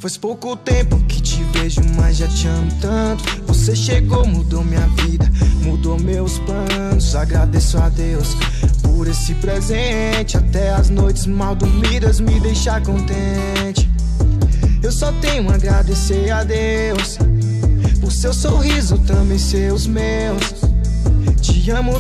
Faz pouco tempo que te vejo, mas já te amo tanto. Você chegou, mudou minha vida, mudou meus planos. Agradeço a Deus por esse presente. Até as noites mal dormidas me deixa contente. Eu só tenho a agradecer a Deus por seu sorriso, também seus meus. Te amo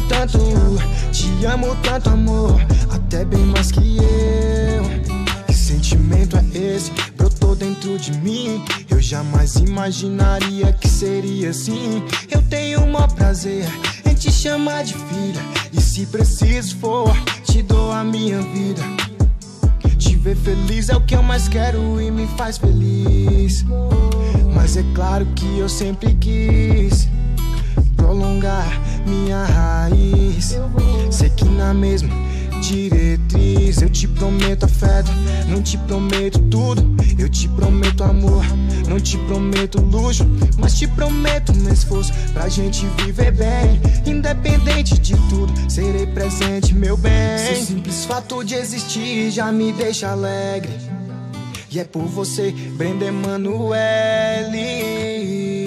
tanto amor, até bem mais que eu. Que sentimento é esse? Brotou dentro de mim. Eu jamais imaginaria que seria assim. Eu tenho o maior prazer em te chamar de filha, e se preciso for, te dou a minha vida. Te ver feliz é o que eu mais quero e me faz feliz. Mas é claro que eu sempre quis prolongar minha raiz. Sei que na mesma diretriz. Eu te prometo afeto, não te prometo tudo. Eu te prometo amor, não te prometo luxo, mas te prometo um esforço pra gente viver bem. Independente de tudo, serei presente, meu bem. Seu simples fato de existir já me deixa alegre, e é por você, Brenda Emanuele.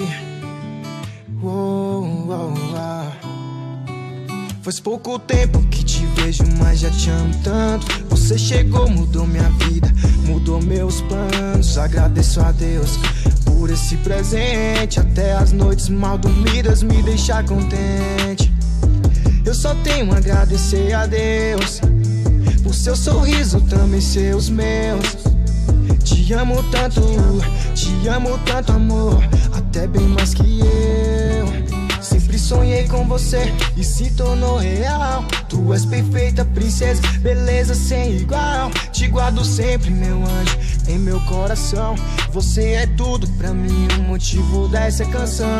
Faz pouco tempo que te vejo, mas já te amo tanto. Você chegou, mudou minha vida, mudou meus planos. Agradeço a Deus por esse presente. Até as noites mal dormidas me deixa contente. Eu só tenho a agradecer a Deus por seu sorriso, também seus meus. Te amo tanto amor, até bem mais que eu. Sempre sonhei com você e se tornou real. Tu és perfeita, princesa, beleza sem igual. Te guardo sempre, meu anjo, em meu coração. Você é tudo pra mim, o motivo dessa canção.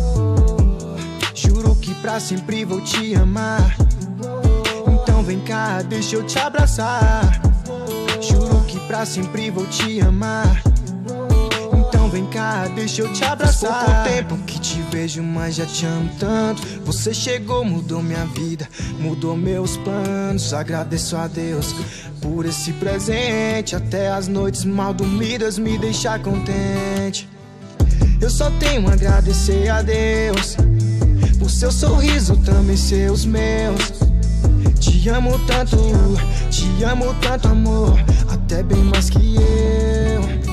Juro que pra sempre vou te amar. Então vem cá, deixa eu te abraçar. Juro que pra sempre vou te amar. Então vem cá, deixa eu te abraçar. Faz pouco tempo que te vejo, mas já te amo tanto. Você chegou, mudou minha vida, mudou meus planos. Agradeço a Deus por esse presente. Até as noites mal dormidas me deixa contente. Eu só tenho a agradecer a Deus por seu sorriso, também seus meus. Te amo tanto amor, até bem mais que eu.